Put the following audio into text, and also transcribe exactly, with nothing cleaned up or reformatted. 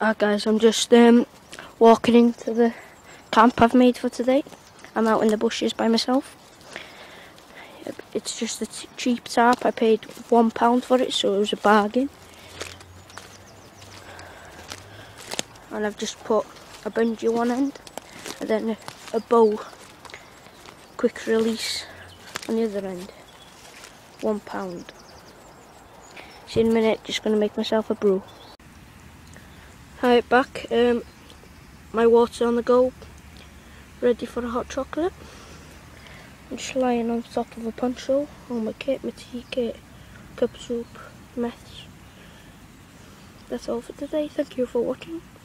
Alright guys, I'm just um, walking into the camp I've made for today. I'm out in the bushes by myself. It's just a cheap tarp. I paid one pound for it, so it was a bargain. And I've just put a bungee one end and then a, a bow quick release on the other end. One pound. See you in a minute, just going to make myself a brew. Hi, back. Um, my water on the go, ready for a hot chocolate. I'm just lying on top of a poncho, all my kit, my tea kit, cup soup, mess. That's all for today. Thank you for watching.